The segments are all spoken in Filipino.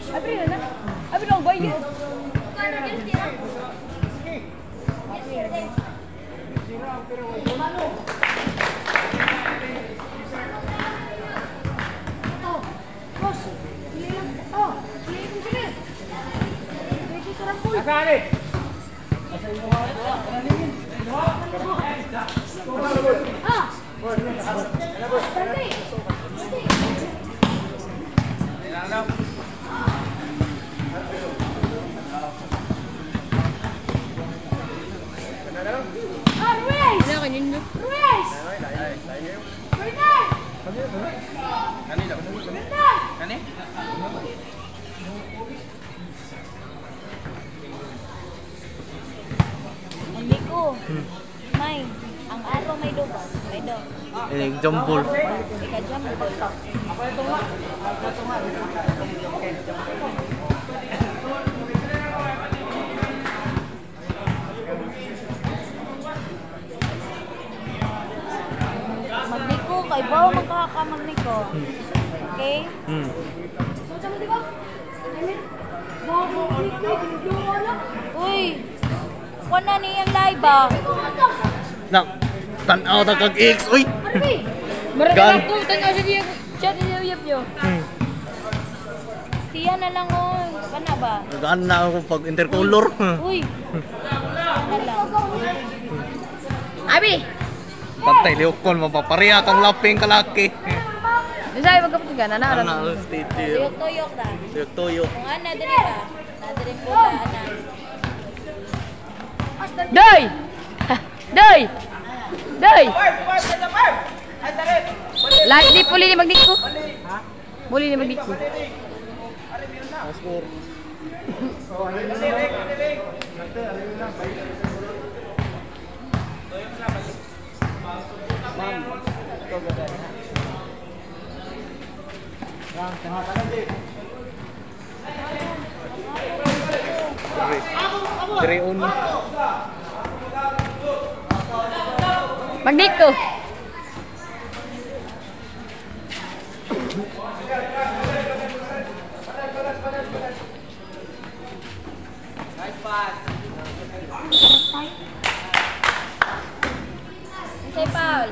Abril na. Abril ang bayo. May, ang araw may lubas, may do. Jumpol. Ika jumpol. Magniko, kay bawa magkakamagniko. Okay? Uy! Kuha na niyang live ba? Nak, tanaw ta kag X, uy. Marami ko tanaw sa diya. Chat niya yo. Siya na lang oy. Kana ba? Gaan na ako pag intercolor. Uy. Siya na lang. Abi. Pantay liokon mapapareha kang laping kalaki. Bisay magkaptigan na ara. Ana stage. Tuyok-tuyok ta. Tuyok. Kung ana diri ba? Nadiri po ta ana. Day! Day! Day! Lahat di puli ni magdiko. Ha? Puli ni magdiko. Score. Treon. Magdiko. Say Paul.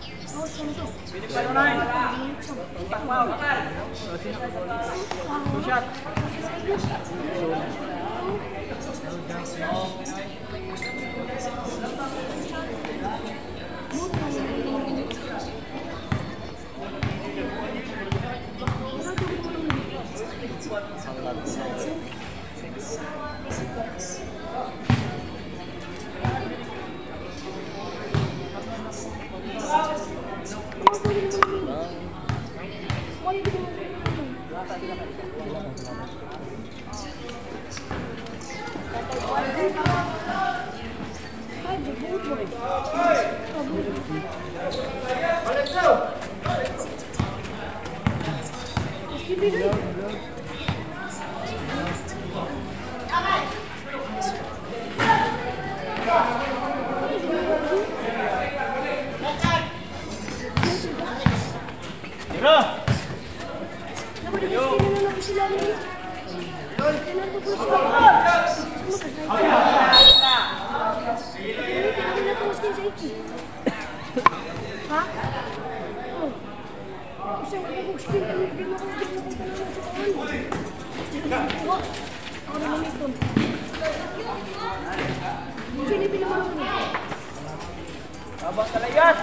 Abang kalayat.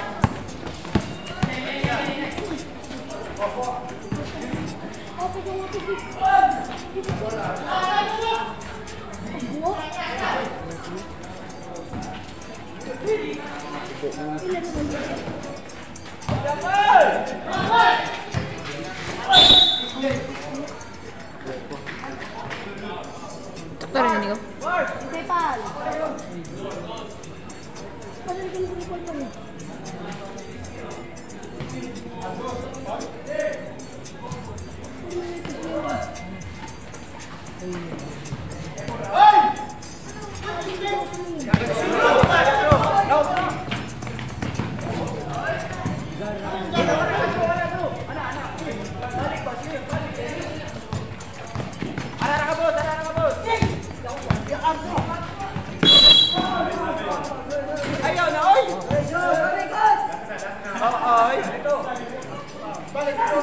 Dokter ini kok. Say Paul. Ayaw na, oy! Oy! Ito! Balik ito,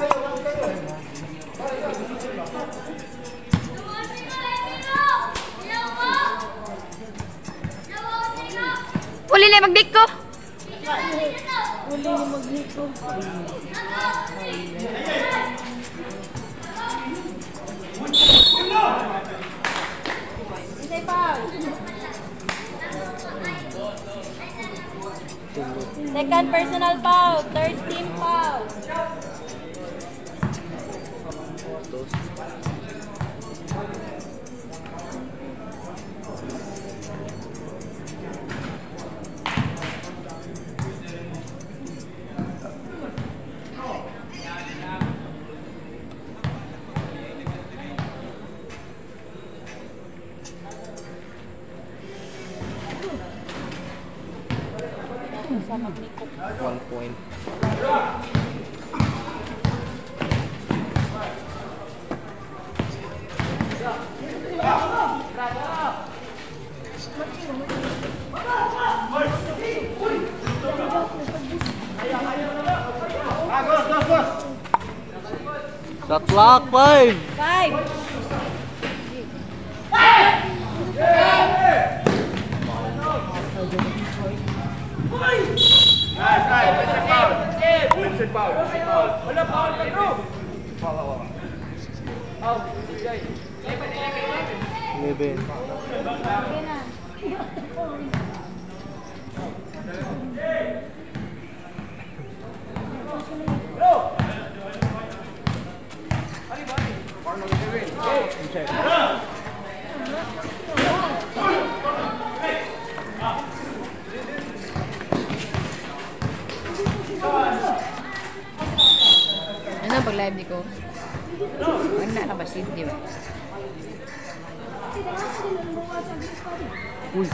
Uli na mag-dick ko. Insay foul. Second personal foul. Third team foul. Sama Nico. 1 point. Shot clock 5. 5. Vincent foul. Wala foul ka, bro. Out. 11. Ano pag live di ko? Ang na ba si di ba? Uy.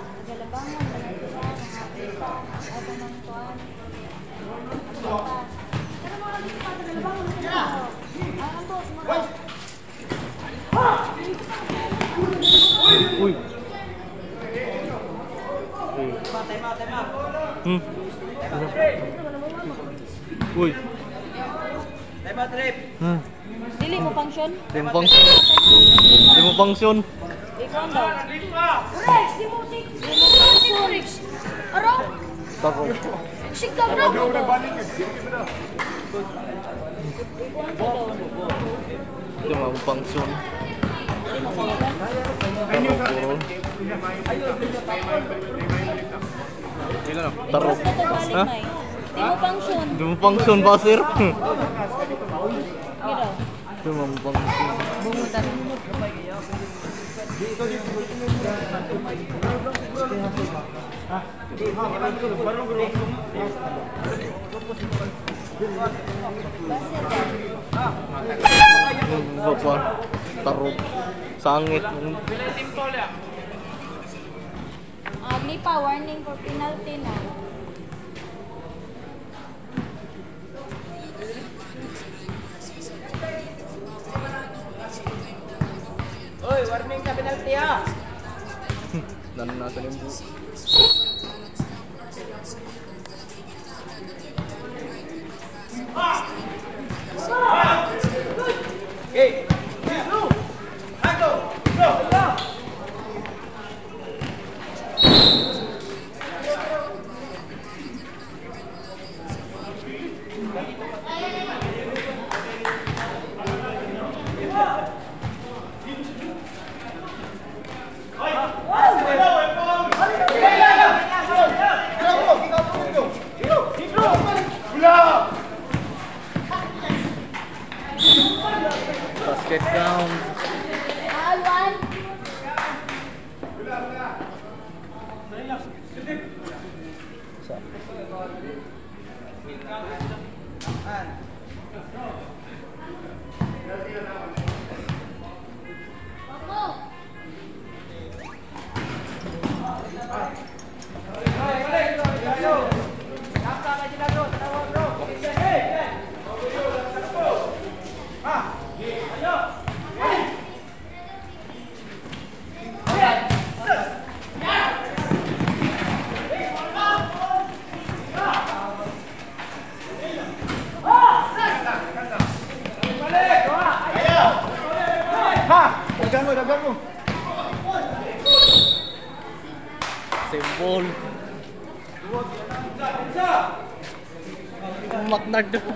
Uy. Uy. Lema trip. Dili mo function? Di mo function. Di mo function. Ikaw daw. Rex, di mo function. Rex. Araw. Tako. Sigam na. Di mo function. Tarok. Ha? Di mo function. Di mo function ba, sir? Gino. Di mo function. Bungutan. Bapak tarok. Sangit. Agli pa, warning for penalty na. Oy, warning ka penalty ha. Nananasan yung buo. Okay. Go. Go. Go. Basket down. Alwan. Ha! Dagan mo. Simbol. Umak na doon.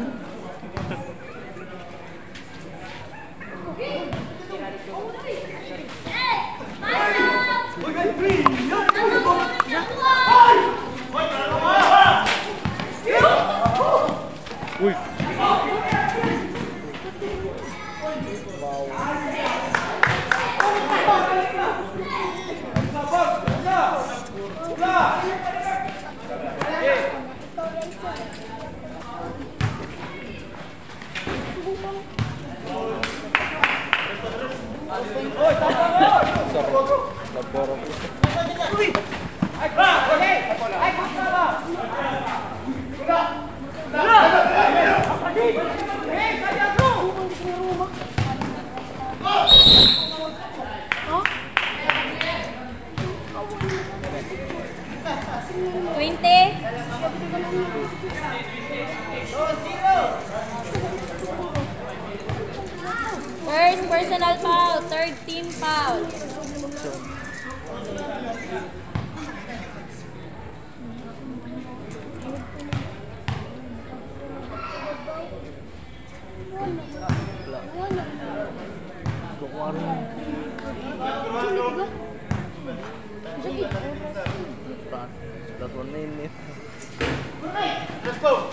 Uy. First personal foul, third team foul. Let's go.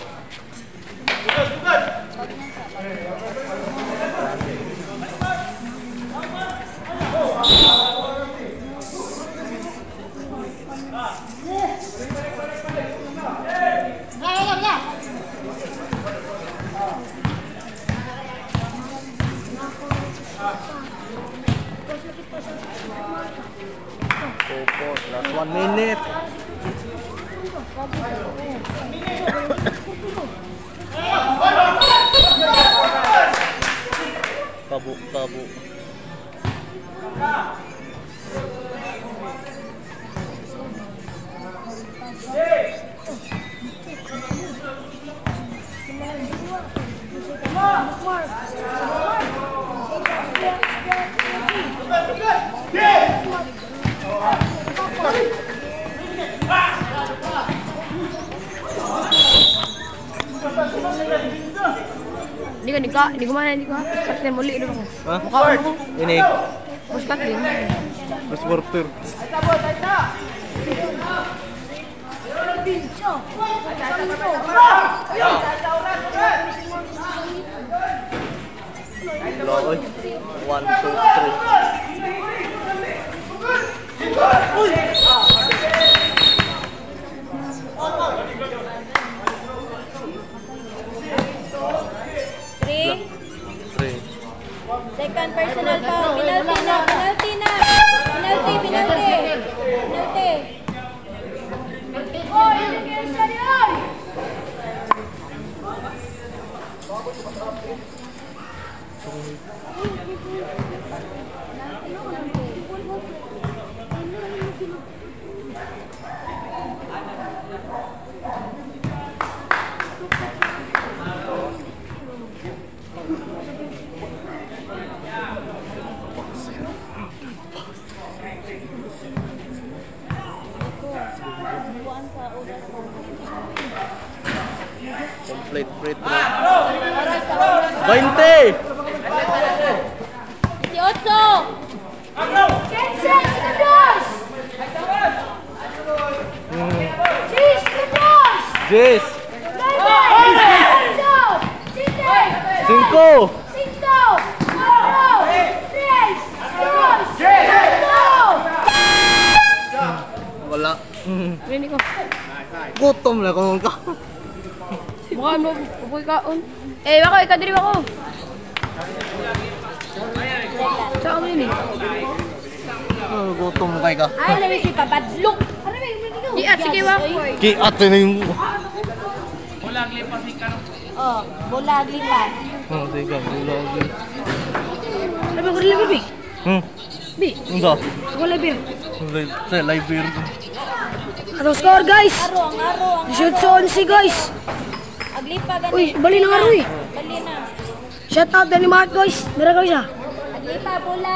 Last 1 minute. Kabuk. Hindi ko mana, Pas na muli dulu ako. Hah? Ini. Pas cut din. Mas worter. Loy. 1, 2, 3. Second personal foul, penalty na. Complete free throw. 20. 18. Jess. 5. Wala. Ini ko. Gutom na kung ka. Mukha mo, upoy kaon. Wako, ikaw diri wako. Saan mo ini? Gutom kay ka. Ay, lagi si Papadlok. Iat, sige wako. Kiat na yung... Oh, bulag lipat. Sige, bulag. Sabi ko rin Bi. Bi. Unsa? Ako live. Sa live beer. Ano score guys? Aro. Shoot sa 11 guys. Aglipa gani. Uy, bali na nga rin. Bali na. Shout out ni Mark guys. Meron kami siya. Naglipa, bola.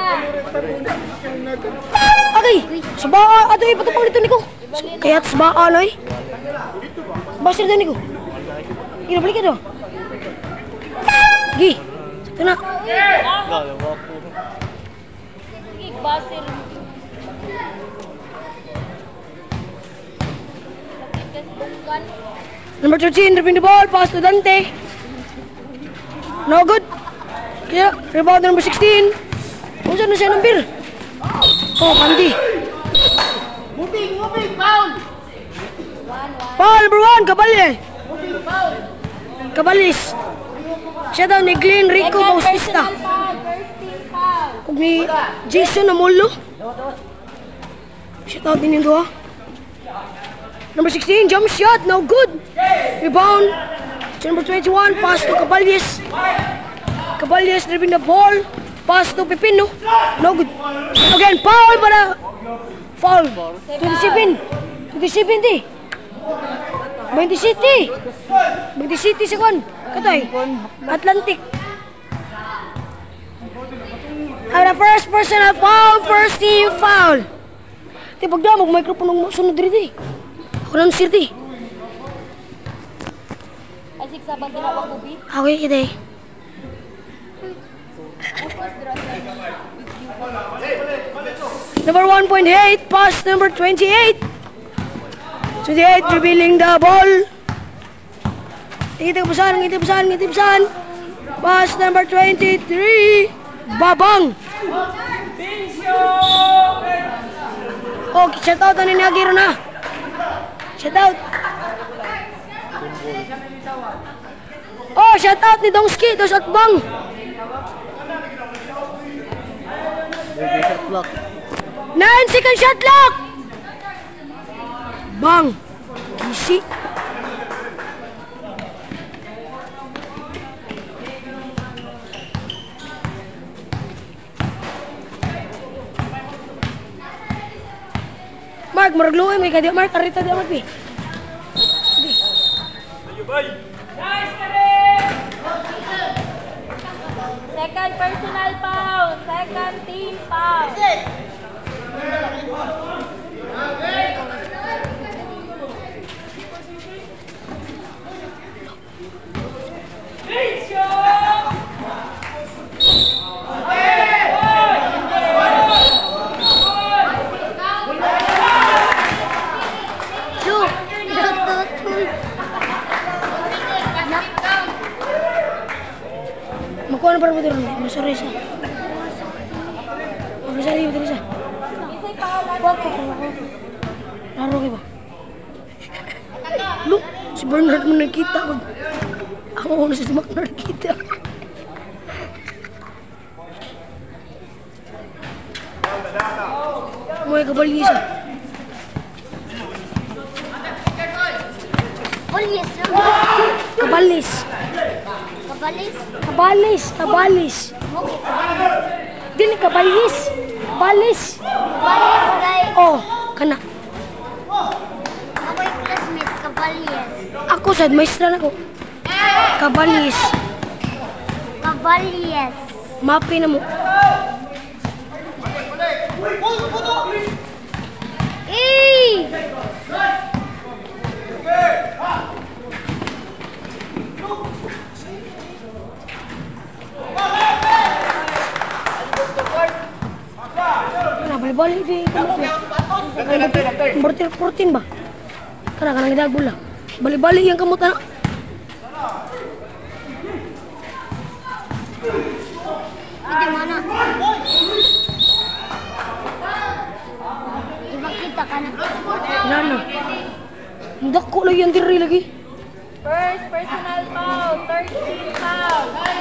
Okay, sabaa. Ato ay patupang dito niko. Kaya sabaa na eh. Basir dito niko. Gila balik ka do. Gi. Ito na. Basir. Number 13, dribbling the ball, pass to Dante. No good. Kaya, rebound number 16. Kung saan na siya number? Oh, Pandi. Moving, foul! Foul number 1, Caballe. Cabalis. Siya daw ni Glenn Rico Bautista. First team foul. Kung ni Jason Amolo. Shout out din yung doha. Number 16, jump shot, no good. Rebound. Number 21, pass to Caballes. Caballes driving the ball. Pass to Pepino. No good. Again, foul para. Foul. 27. 27 di. 20 City. 20 City sa kon. Katoy. Atlantic. Ang first personal foul, first team foul. Di pagda mag-microphone ng sunod diri. Ako nang sirti. Asik saban din ako kubi. Okay, kita eh. Number 1.8, pass number 28. 28, revealing the ball. Ngiti-pasan. Pass number 23, Babang. Oh, shout out ni Agiro na. Shout out. Oh, shout out ni Dongski, dos at Bang. 9-second shot clock. Bang. Easy. Mark, maragluoy may kadi Mark, arita di amat bi. Second personal foul. Second team foul. Makuha na para mo dito. Masari siya. Masari mo dito siya. Isay foul. Laro kayo ba? Look, si Bernard mo nakita. Ako na si Mac na nakita. May kabali siya. Kabalis. Kabalis. Dili kabalis. Balis. Oh, kana. Ako'y classmate, Caballes. Ako sad maestra na ko. Kabalis. Caballes. Mapi na mo. Balik di kamot. Protein ba? Kana gidagol lang. Balik yang kamot na. Di mana? Iba kita ka na. Nana. Hindi ko lang yan diri lagi. First personal foul. Third team foul.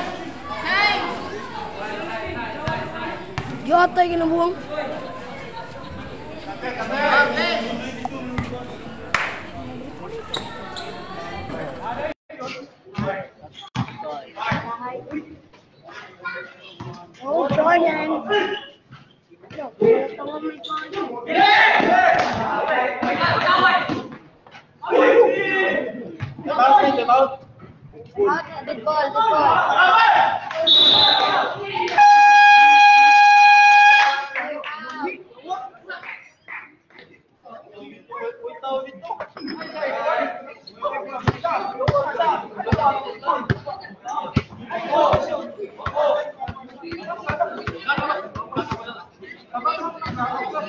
Yatay kinabuang. Oh, Jordan. Good ball.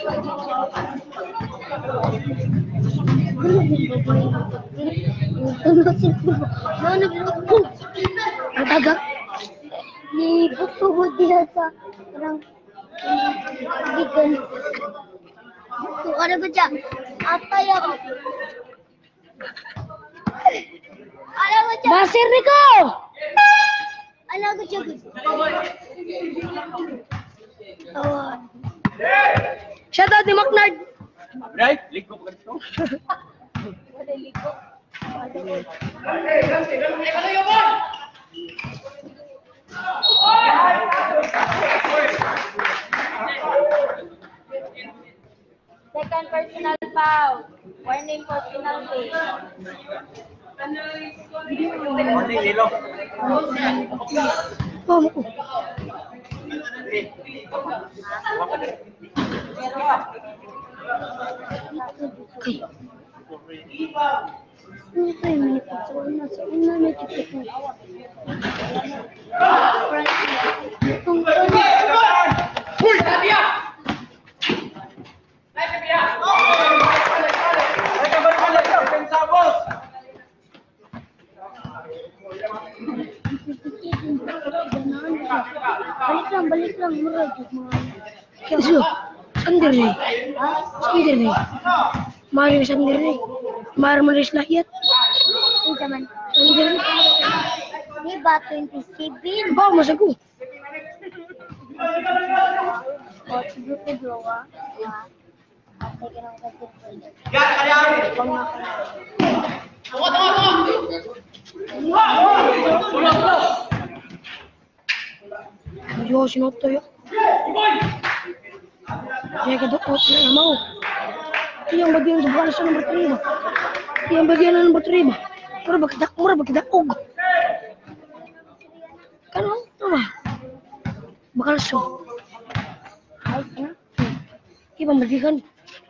Ang tagak. Ni bukod dia sa parang bigan. Buko ka na ba dyan? Atay ako. Alam mo dyan? Basir Rico! Alam ko dyan. Shout out ni Macnard. Right? Liko ka dito. Second personal foul. Warning for penalty. Morning, Lilo. Oh, okay. Balik lang, murag. Keso, sandir nih. Sandir nih. Mari sandir nih. Mari malis lahiat. Ay, zaman. Sandir nih. Di ba 27? Bawa mas aku. O, siguro ko jowa. Atay ka nang kasi. Yan, kaya. Yo, sinoto yo. Saya kedokot na mau. Yang bagian sebelah sana nomor 3. Yang bagian nomor 3. Murah bagi og. Kan apa? Bakal so. Kita membagikan.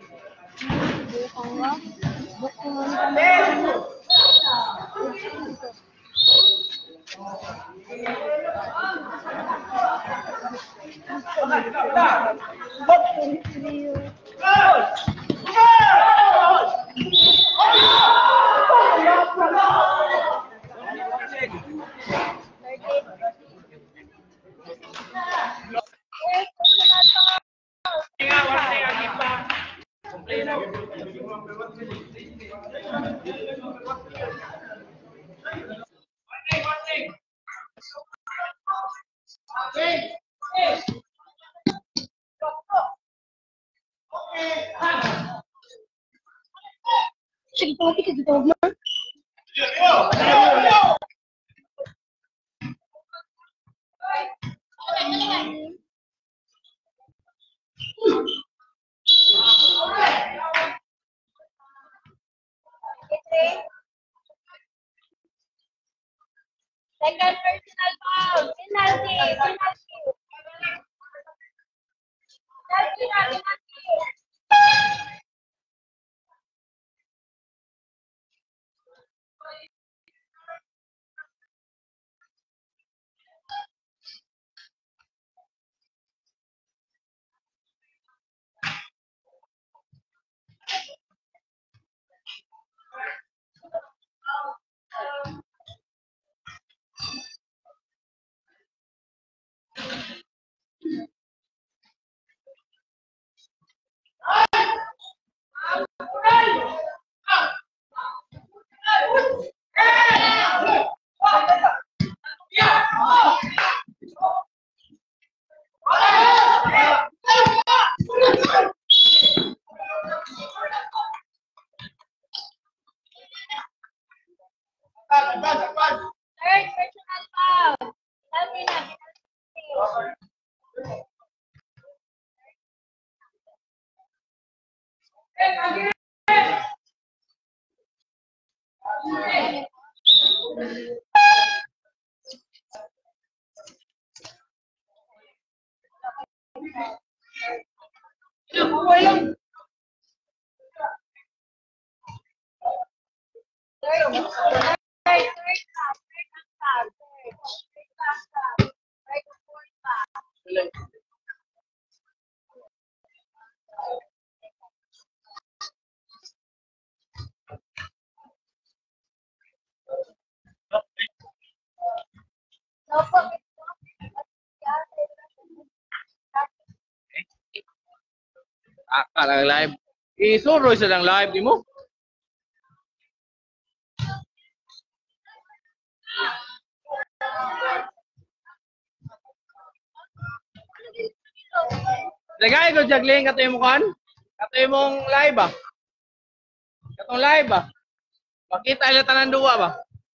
Sige, tawag ka, tawag mo. Second personal foul. Penalty. Penalty. Penalty na, penalty. Third personal foul. Penalty na, penalty. Aka lang live. Isuroy sa lang live di mo. Lagay ko jagling katoy mo kan? Katoy mong live ba? Katong live ba? Makita ila tanan duwa ba?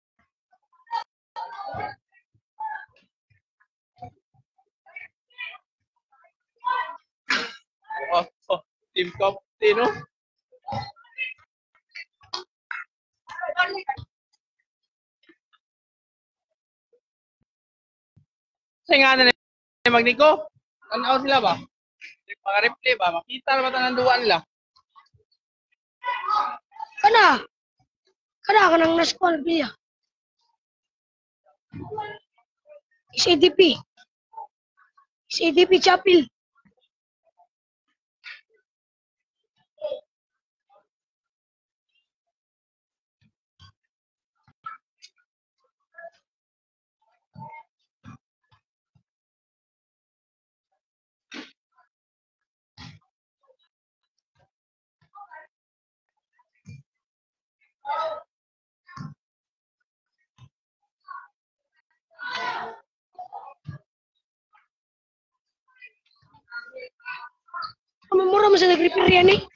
Oh, team captain no? Say nga na ni Magnico. Tanaw sila ba? Mga replay ba? Makita naman tanan duwa nila. Kana nang naskuan biya. Is ADP Chapel. Mura mo sa nag-repair yan eh.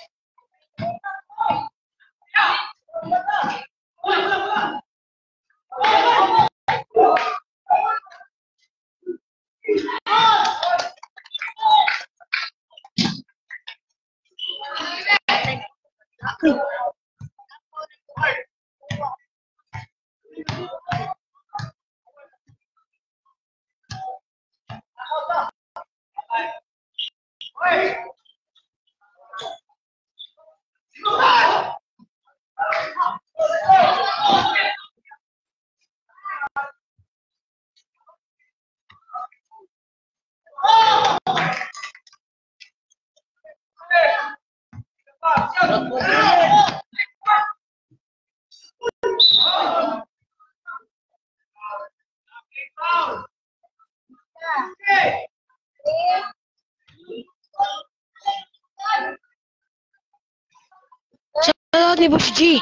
Shoutout ni Boss G.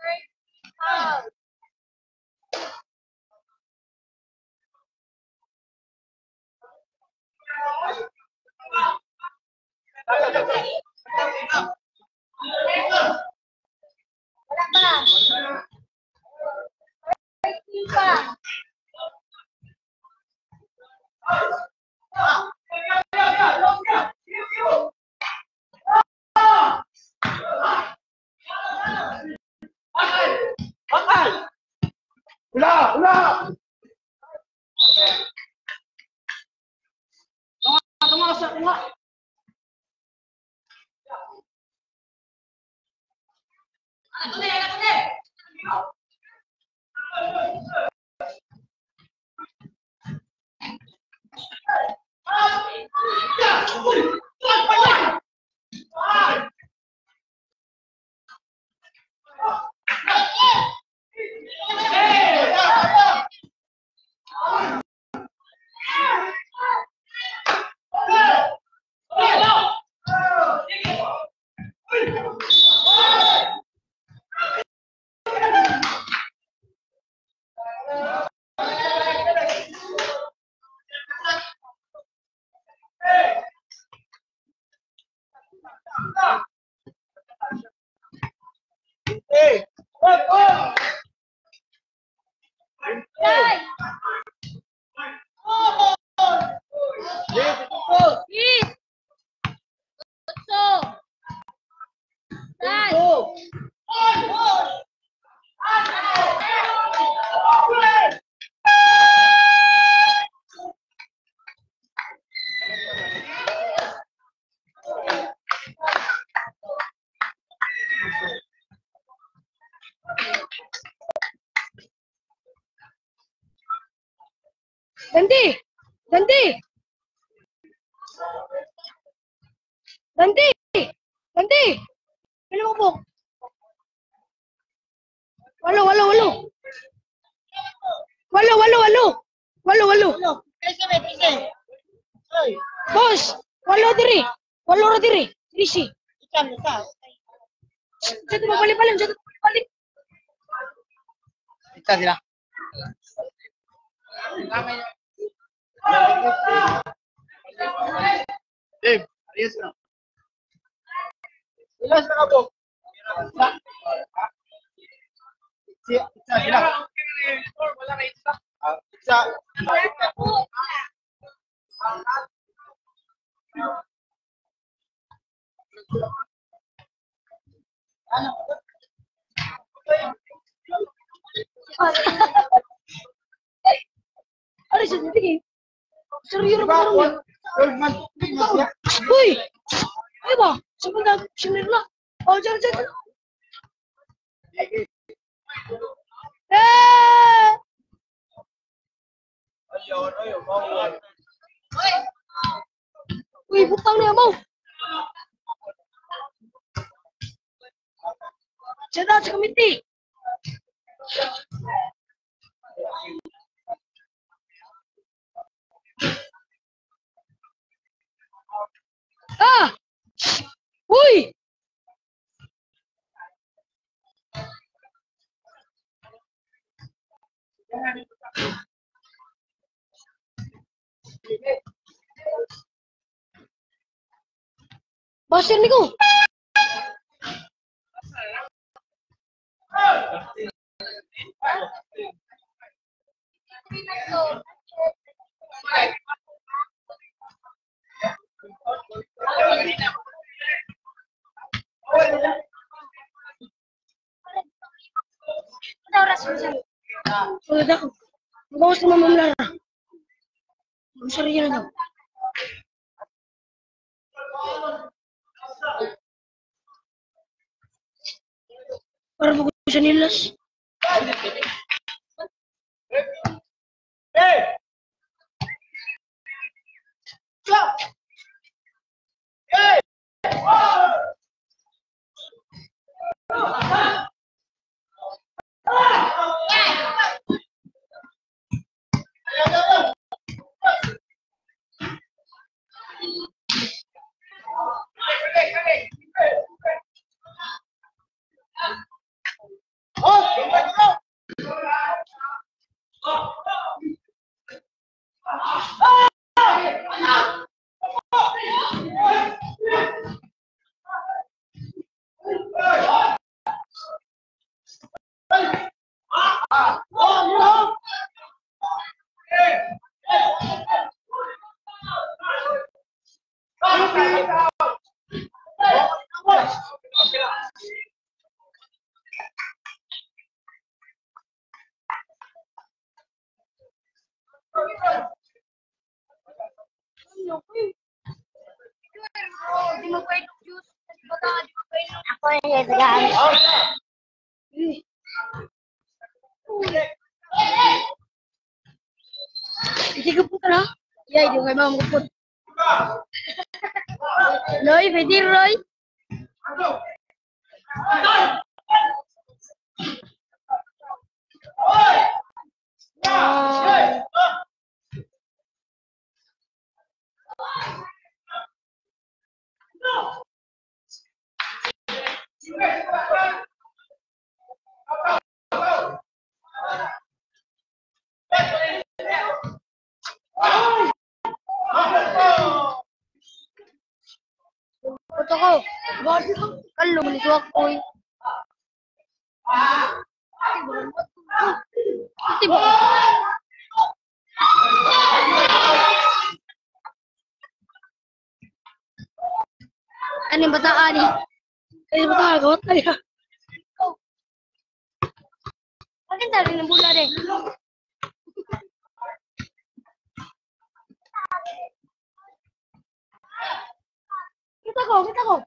Dante! Ano mo po? Walo. Boss, walo ra diri. Easy. Jatuh balik-balik, jatuh balik. Kita sila. Dave, ayos na. Ilas na ka po. Isa sila. Wala na isa. Isa. Ano siya titigil? Seryo na parang uy! Ay ba? Sabi na, sinir na. Oh, dyan. Eh! Uy, butang na mo. Diyan sa committee. Ah! Uy! Basir ni ko. Udah aku. Bawa sama Mama Lara. Serius na daw. Para po ko sa nilas. Ako yung nagdaan. Hindi ko po ka na. Yeah, hindi ko kayo mamupot. Roy, pwede Roy. Foto ko. Kalau menisuak koy. Tiba. Ano yung bataan eh? Ano yung bataan? Gawat na yan. Akin tali ng bula rin. Kita ko.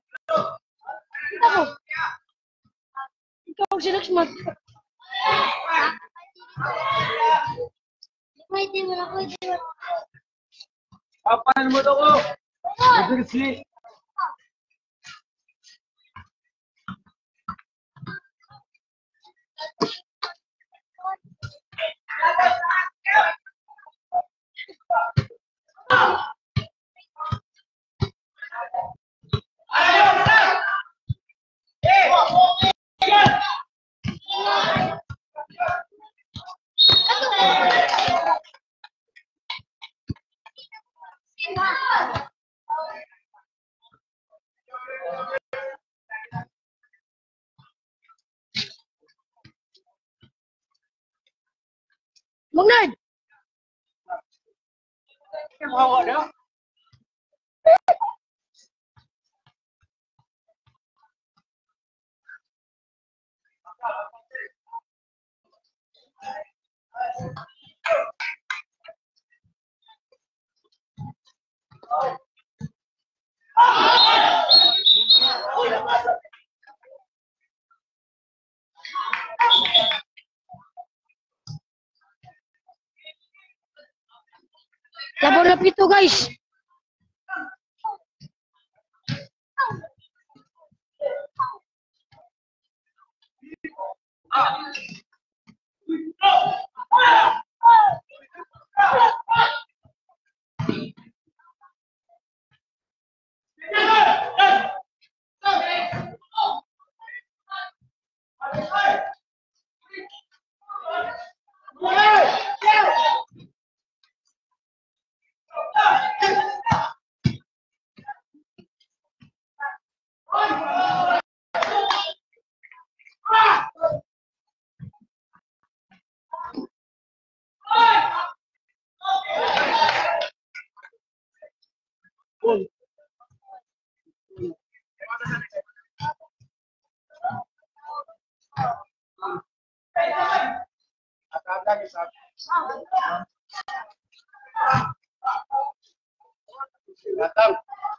Ikaw si Laxman. Pwede mo na. Papanan mo to ko. Mabilis. Magnard! Hawa na. Laban na pito, guys. Datang.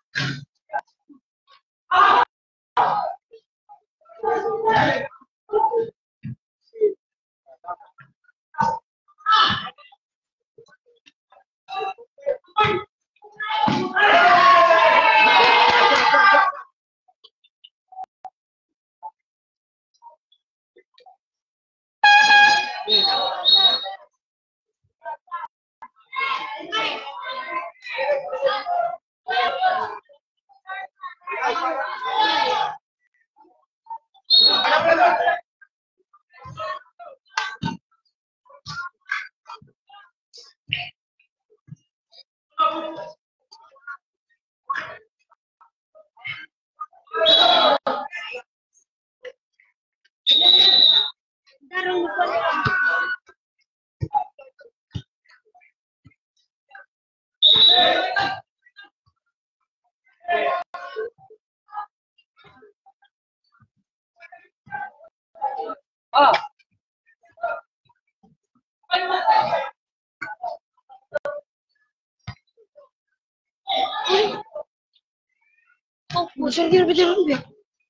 Besar dia lebih turun dia.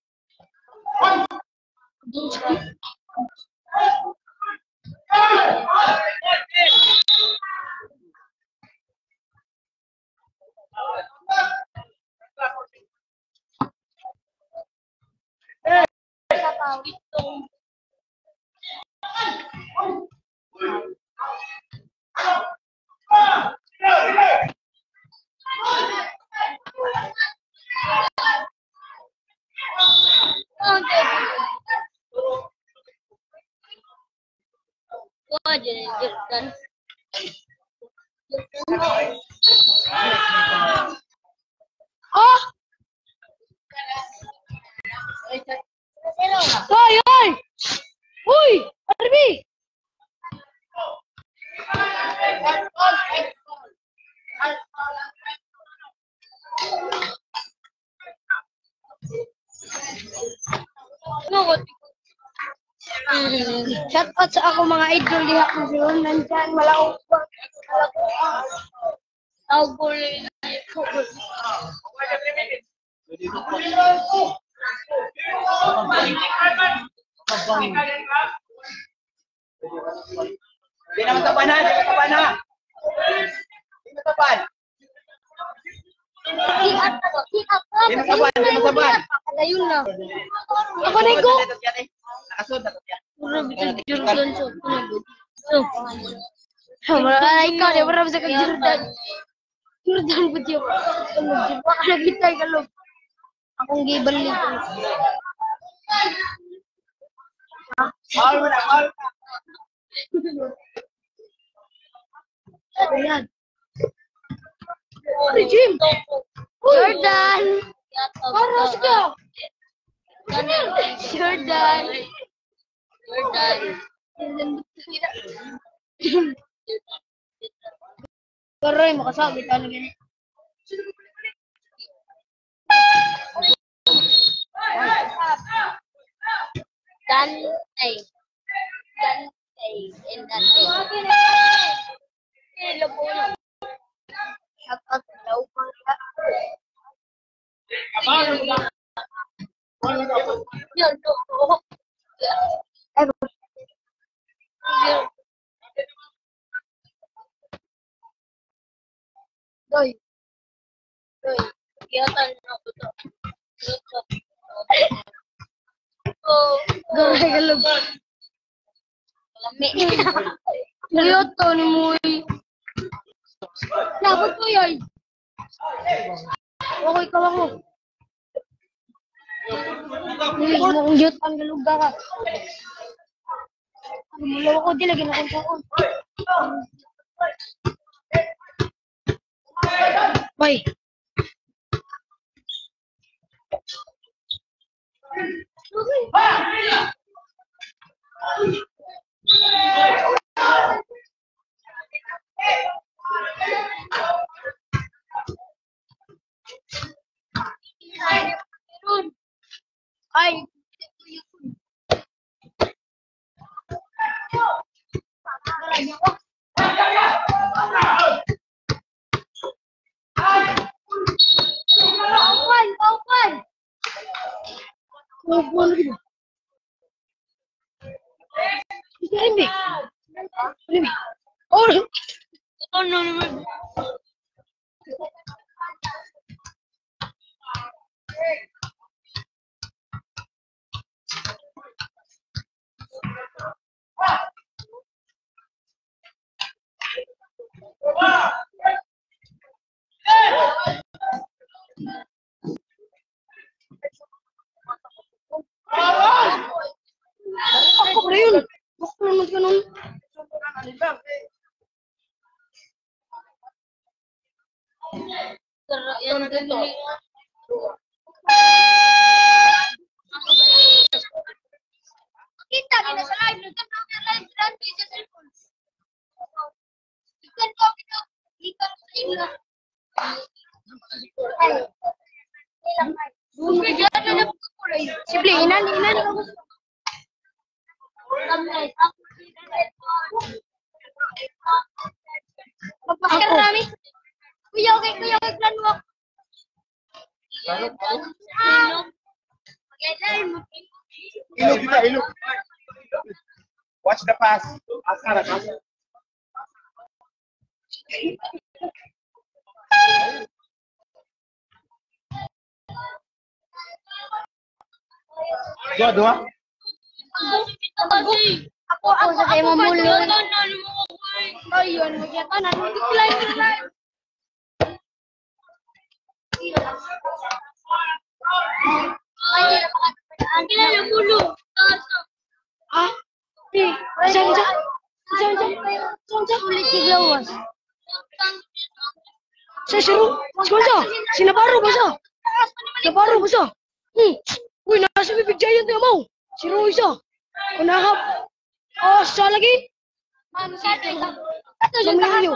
Hoy, hoy! Uy! Arbi! Shout out sa ako mga idol diha ko si nandyan malaog pa. Tawag ko rin. Hindi naman tapan ha, hindi tapan ha. Hindi tapan. Hindi tapan. Padayon na. Ako na ko. Nakasod na to yan. Wala ikaw, di ba sa kag Jordan? Jordan po siya. Baka nagitay ka lo. Akong gibalik. Mahal mo na, mahal. Ayan. Ano, Jim? Jordan! Paros ka! Jordan! Jordan! Karoy, makasabi ka na ganyan. Dante. Dante. And Dante. Hello po. Shout out daw po. Yun, oo. Ay, Doy. Doy. Kiyatan na ko to. Oh, gawin ka lang. Lami. Kyoto ni Muy. Labot ko yun. Okay ka lang mo. Hindi mo kong diyot ang galuga ka. Mulaw ko, di lagi na kong sakon. Bye. Ay. Open. Hindi. Oh. Oh no. Ako ba yun? Ako naman ganun. Kita kita sa live. Nagtanong ng live run sa cellphone. Ikan ko ito. Ikan sa ilo. Ilang live. Bumigyan na lang ko kulay. Simple, inan. Magpaskar kami. Kuya, plan mo. Ilog. Watch the pass. Asara ka. Dua. Ako sa kayo mamulo. Ayun, magyatanan. Live. Kilala mulo. Ah? Saan? Ulit siglawas. Siro? Sinabaro ba sa? Uy, nasa bibig giant na mo. Siro isa. Unahap. Oh, sa lagi? Ito siya tayo.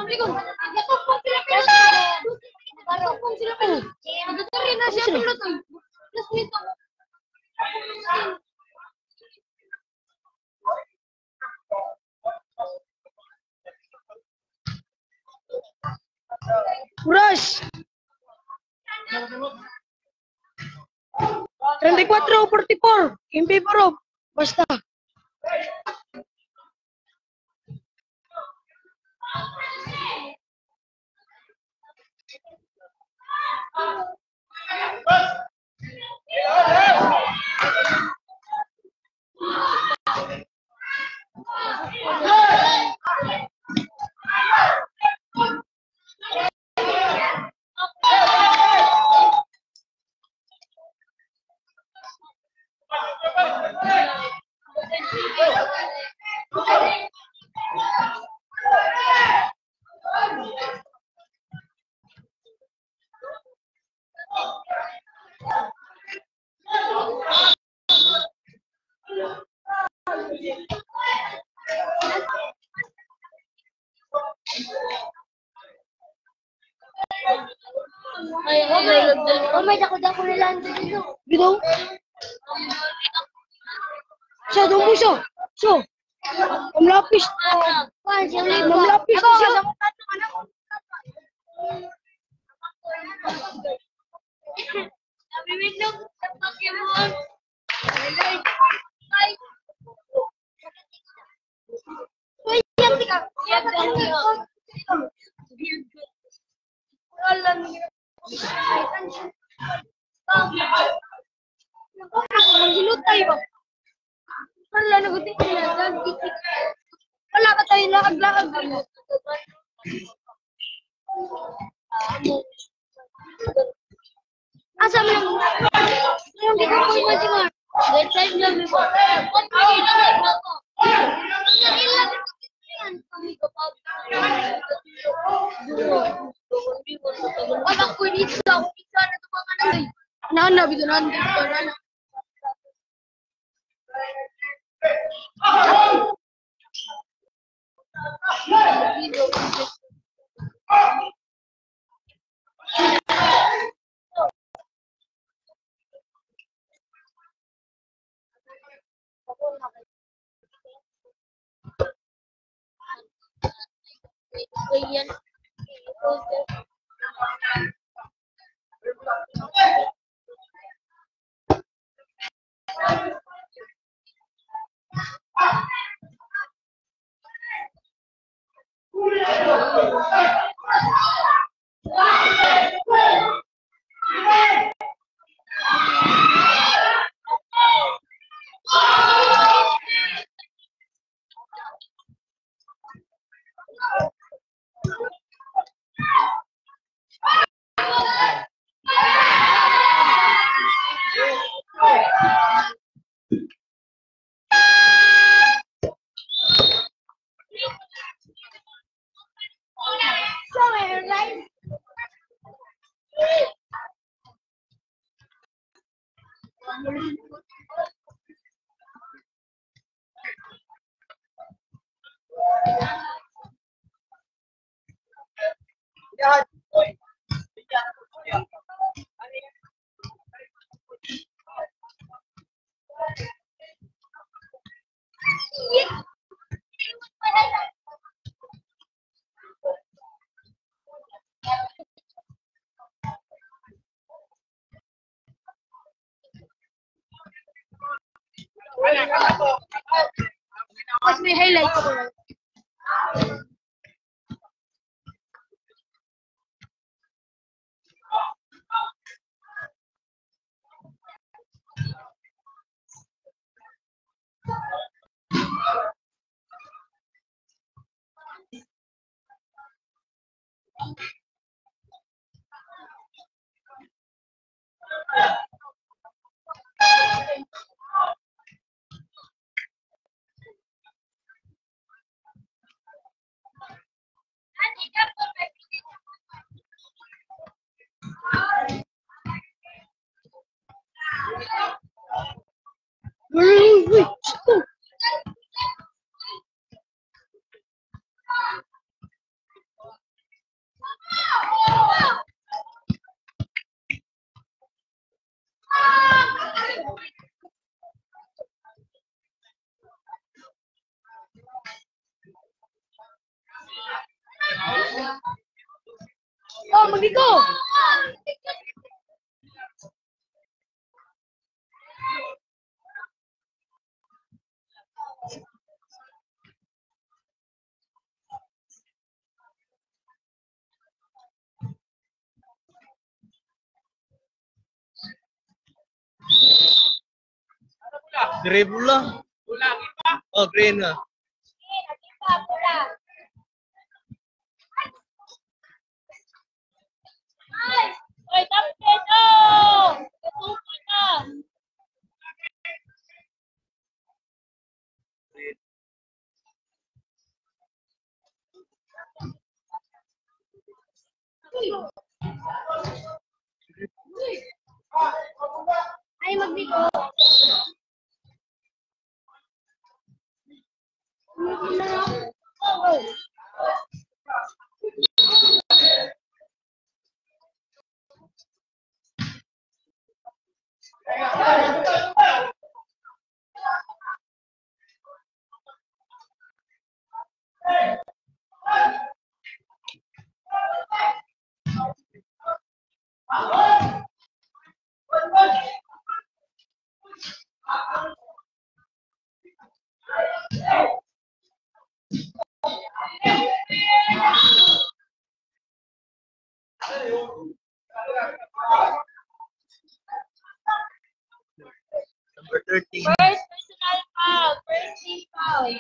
Rush. 34-44. In favor of. Basta. Oh, may dako-dako na lang dito. Dito? Siya, doon mo siya. So, mamlapis. Kuan, siya ulit po. Mamlapis na siya. Nabibig na sa Pokemon. Uy, yan ka. Yan ka. Wala niya. Hilutay ba? Wala na gutin nila. Wala ka tayo lakag-lakag. Asa mo yung di ko po yung siguro. That time lang mo po. What are you doing na po? Nailang yan. Wala ko dito sa ako. Isa na ito mga nanay. Nana, bito na. Nana. Yan. Mas may highlights ko. Oh, magdito! Dribble lang. Oh, green na. Oy, tapos na! Tutupon na! Ay, magdito. Number 13. First personal foul. First team foul.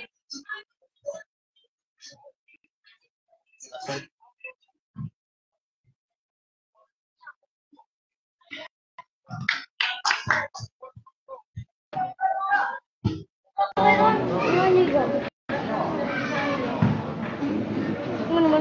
Ano naman?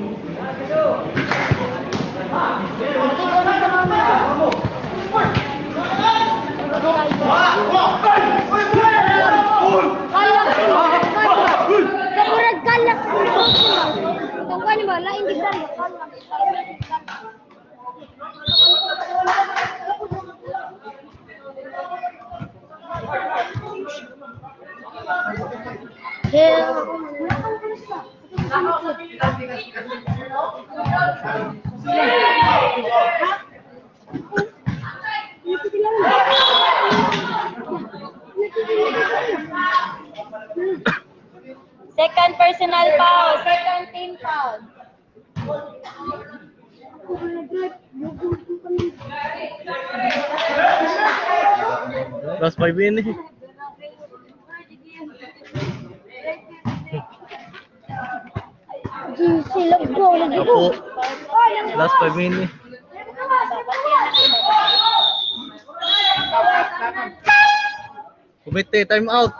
Second personal foul. Second team foul. Last 5 minutes. Silog ko. Opo. Last 5 minutes. Kumite, time out.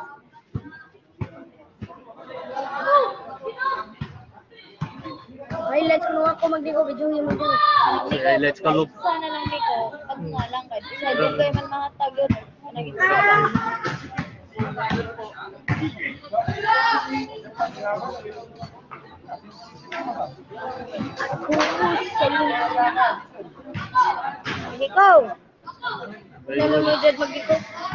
Highlights mo ako magdigo video mo dito. Okay, let's go. Sana lang Nico. Pag nga lang kayo. Sa din kayo man mga tagot. Naging sabang. Ikaw. Ano mo dyan magdigo?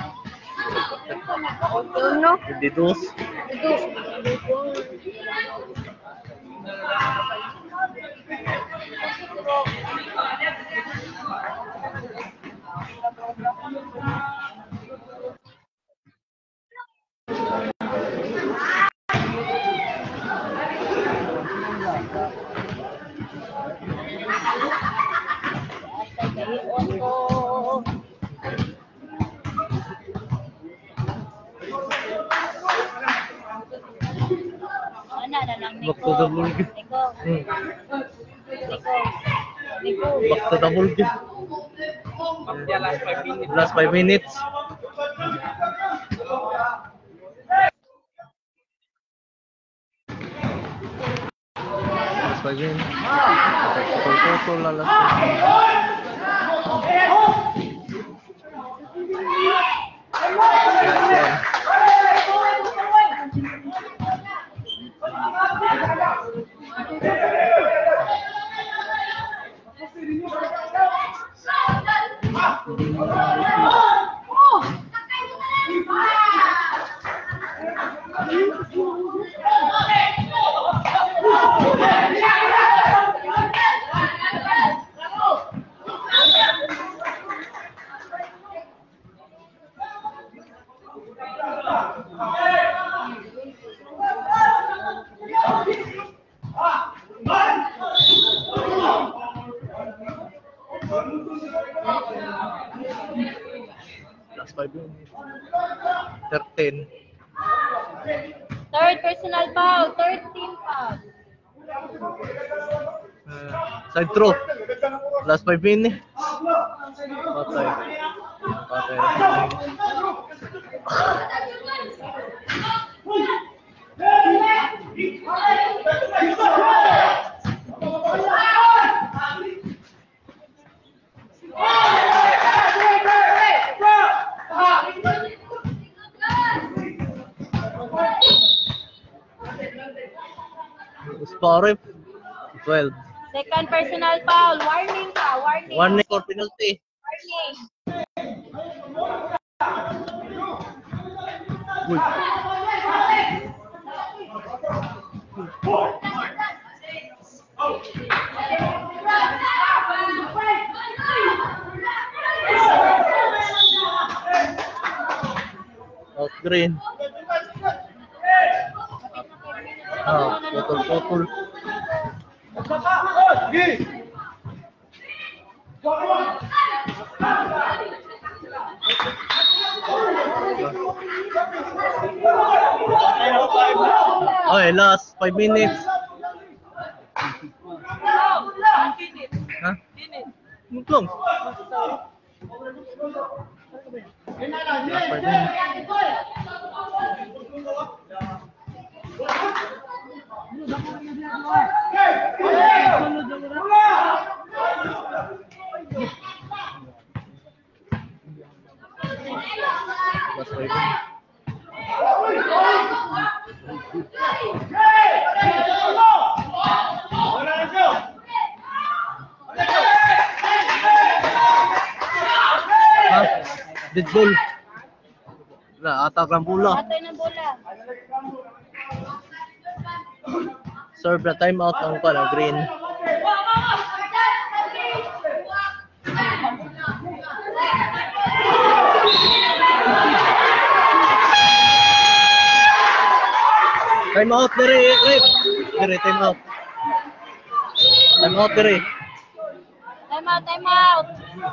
No? Didus. Ito. Ano na lang Nico. Back to the ball game. Nico. Nico. Back to the ball game. Last 5 minutes. Last 5 minutes. Pukul-pukul lah last 5 minutes. Last 5 minutes. 13. Third personal foul. Third team foul. Side throw. Last 5 minutes. Patay. Score 12. Second personal foul. Warning ka. Warning. Warning for penalty. Warning. Uy. Out green. Putol-putol. Okay, last 5 minutes. Ha? Mutlong. Last 5 minutes. Last 5 minutes. Dead ball. Wala, atak ng bola. Atay ng bola. Serve na time out ang pala, green. Time out dire, ref. Dire, time out. Time out dire. Time out, time out.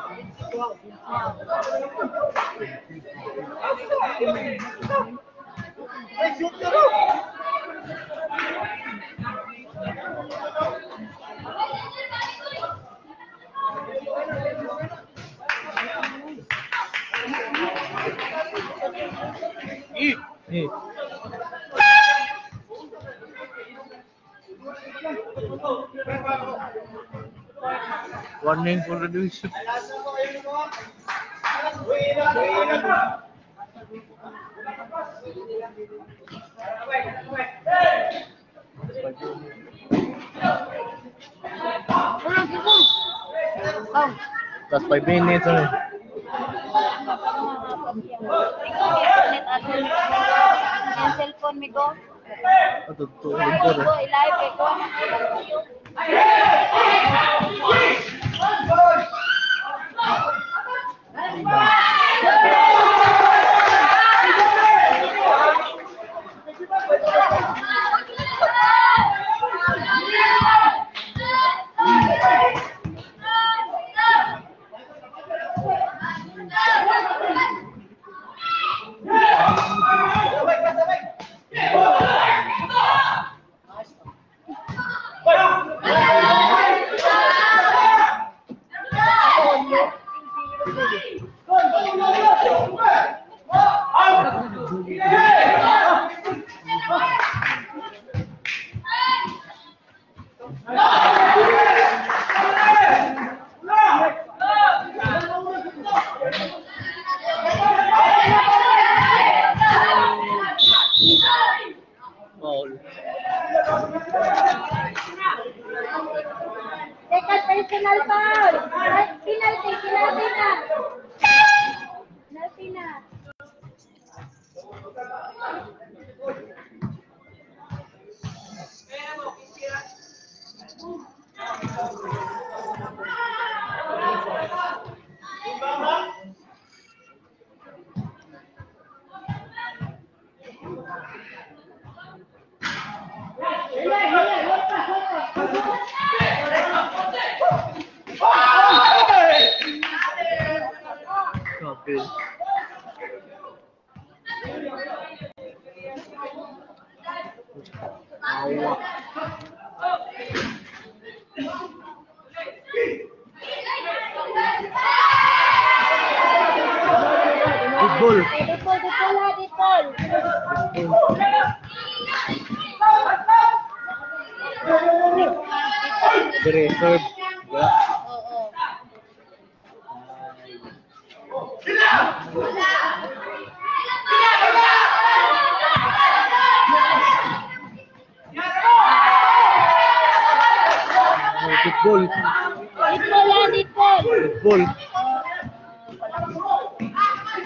Eh. Warning for reduction. That's 5 minutes. Internet ato. Yung cellphone mi ko. Ito, Ko i-live ko. Second personal foul. Penalty na. Penalty na. Okay. Football. Dipol. Dire, serve. Wala. Oo. Football. Dipol. Football.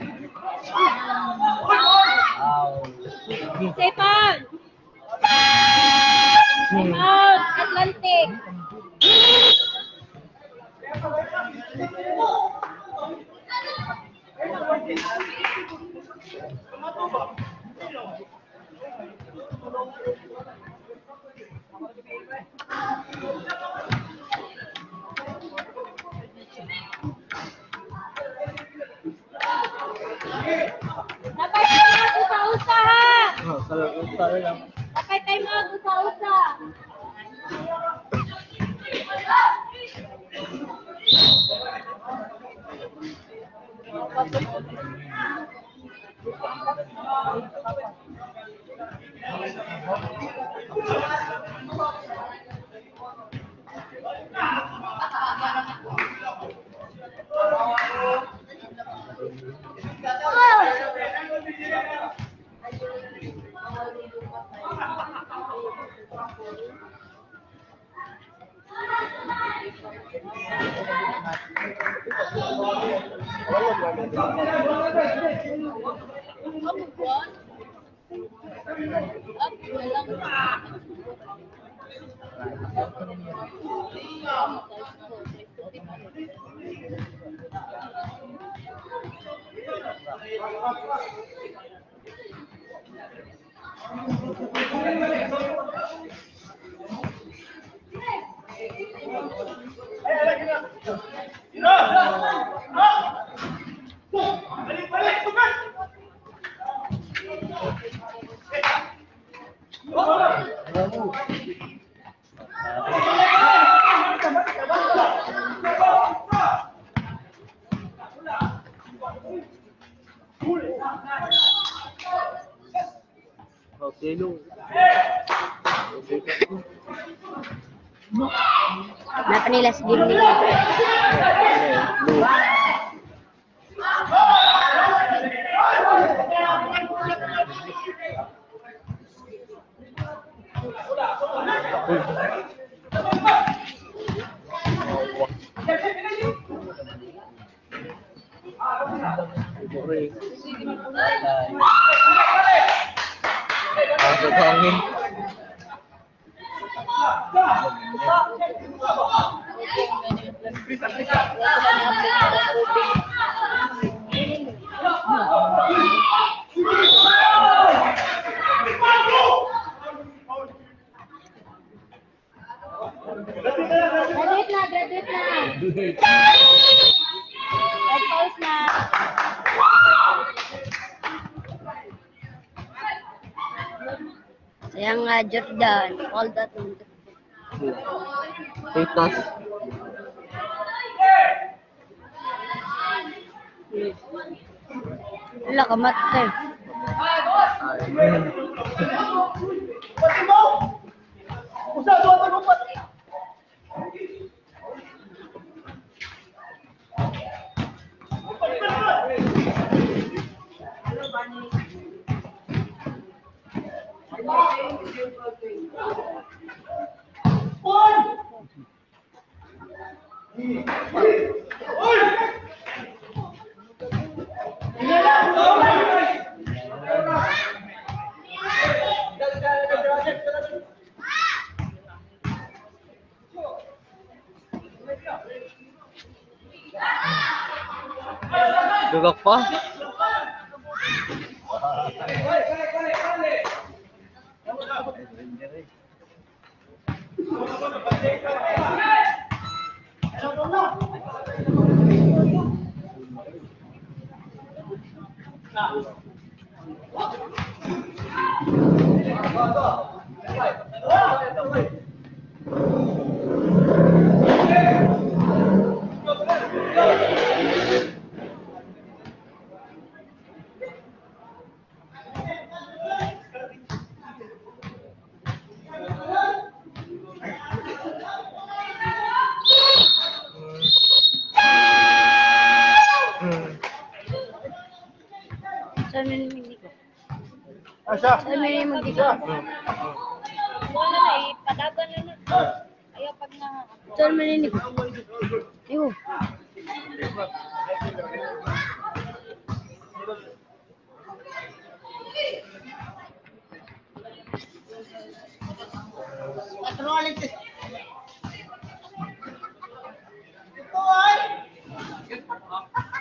Dapat tayo mag-usa-usa ha! Oh, kalau usaha lang. Dapat tayo mag-usa-usa! Kenapa nila segini nih? Graduate na! Nag-pause na! Sayang nga Jordan, all that untuk. Pitas. Wala ka mate. Gagak pa? Saan na hindi ko? Asa? Saan na yung magdiga? Wala na eh, padagan na na. Ayaw pag na... Saan na hindi ko? Ayun. Ito ay!